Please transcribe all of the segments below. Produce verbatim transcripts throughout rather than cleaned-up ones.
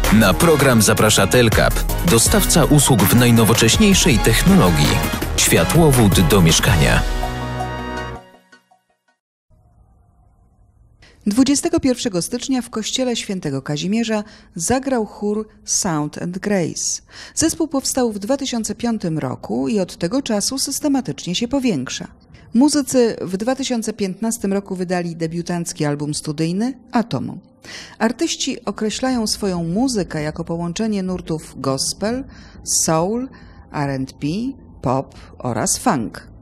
Na program zaprasza Telkap, dostawca usług w najnowocześniejszej technologii. Światłowód do mieszkania. dwudziestego pierwszego stycznia w kościele Świętego Kazimierza zagrał chór Sound and Grace. Zespół powstał w dwa tysiące piątym roku i od tego czasu systematycznie się powiększa. Muzycy w dwa tysiące piętnastym roku wydali debiutancki album studyjny Atom. Artyści określają swoją muzykę jako połączenie nurtów gospel, soul, R and B, pop oraz funk.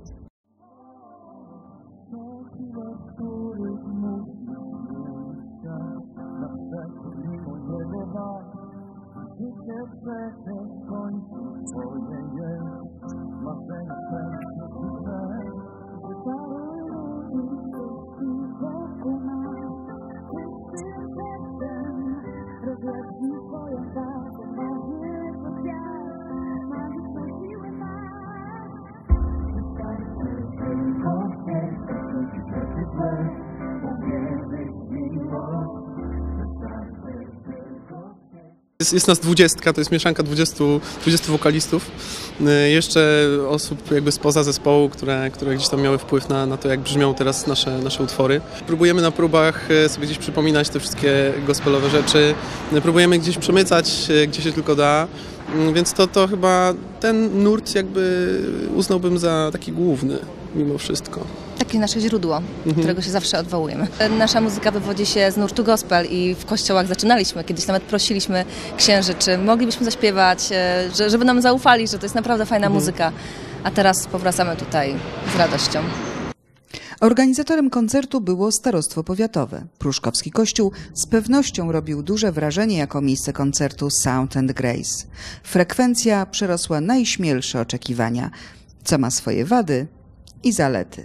Jest, jest nas dwudziestka, to jest mieszanka dwudziestu, dwudziestu wokalistów, jeszcze osób jakby spoza zespołu, które, które gdzieś tam miały wpływ na, na to, jak brzmią teraz nasze, nasze utwory. Próbujemy na próbach sobie gdzieś przypominać te wszystkie gospelowe rzeczy, próbujemy gdzieś przemycać, gdzie się tylko da, więc to, to chyba ten nurt jakby uznałbym za taki główny mimo wszystko. Takie nasze źródło, mhm. którego się zawsze odwołujemy. Nasza muzyka wywodzi się z nurtu gospel i w kościołach zaczynaliśmy. Kiedyś nawet prosiliśmy księży, czy moglibyśmy zaśpiewać, żeby nam zaufali, że to jest naprawdę fajna mhm. muzyka. A teraz powracamy tutaj z radością. Organizatorem koncertu było Starostwo Powiatowe. Pruszkowski Kościół z pewnością robił duże wrażenie jako miejsce koncertu Sound and Grace. Frekwencja przerosła najśmielsze oczekiwania, co ma swoje wady i zalety.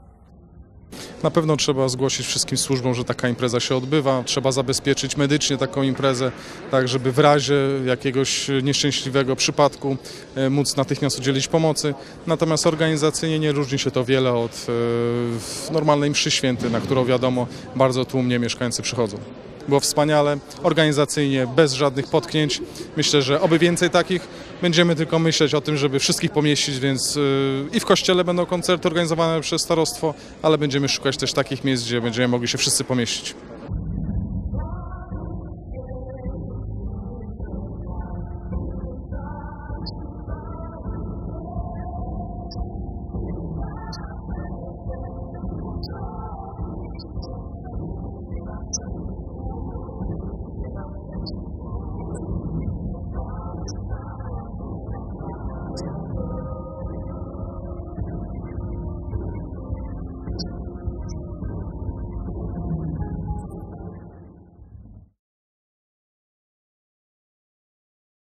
Na pewno trzeba zgłosić wszystkim służbom, że taka impreza się odbywa. Trzeba zabezpieczyć medycznie taką imprezę, tak żeby w razie jakiegoś nieszczęśliwego przypadku móc natychmiast udzielić pomocy. Natomiast organizacyjnie nie różni się to wiele od normalnej mszy świętej, na którą wiadomo bardzo tłumnie mieszkańcy przychodzą. Było wspaniale, organizacyjnie, bez żadnych potknięć. Myślę, że oby więcej takich. Będziemy tylko myśleć o tym, żeby wszystkich pomieścić, więc i w kościele będą koncerty organizowane przez starostwo, ale będziemy szukać też takich miejsc, gdzie będziemy mogli się wszyscy pomieścić.